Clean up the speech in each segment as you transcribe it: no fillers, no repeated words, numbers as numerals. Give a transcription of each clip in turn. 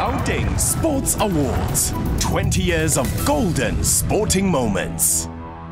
Gauteng Sports Awards. 20 years of golden sporting moments.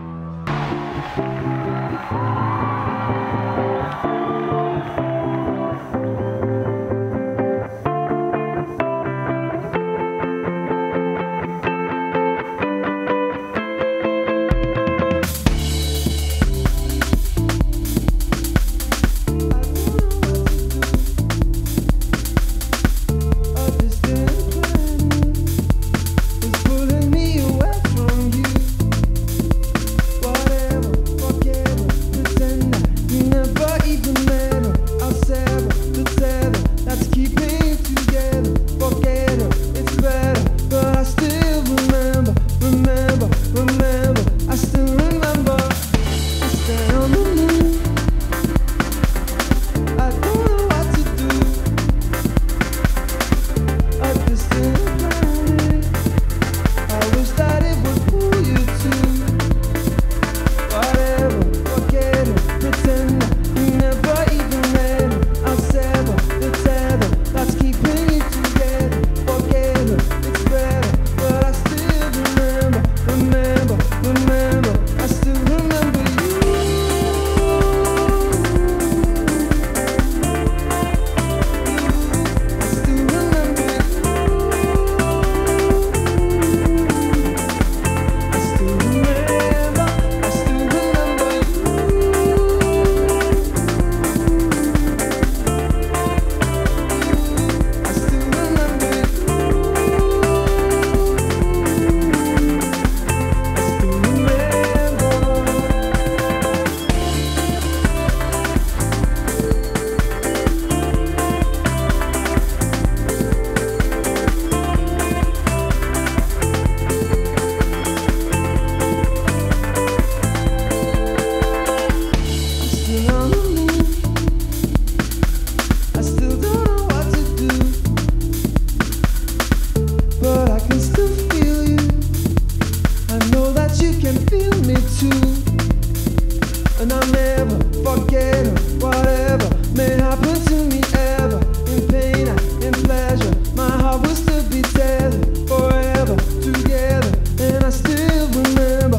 And I'll never forget her, whatever may happen to me ever. In pain and in pleasure, my heart will still be tethered forever together. And I still remember,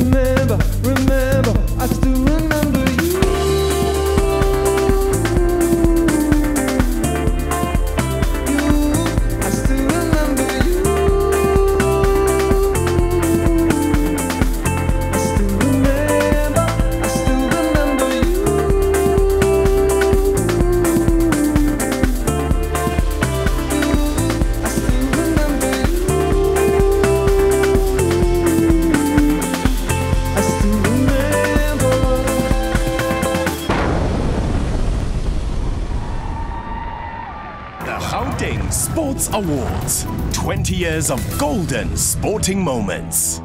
I still remember you. I still remember you. I still remember you. I still remember you. I still remember. The Gauteng Sports Awards. 20 years of golden sporting moments.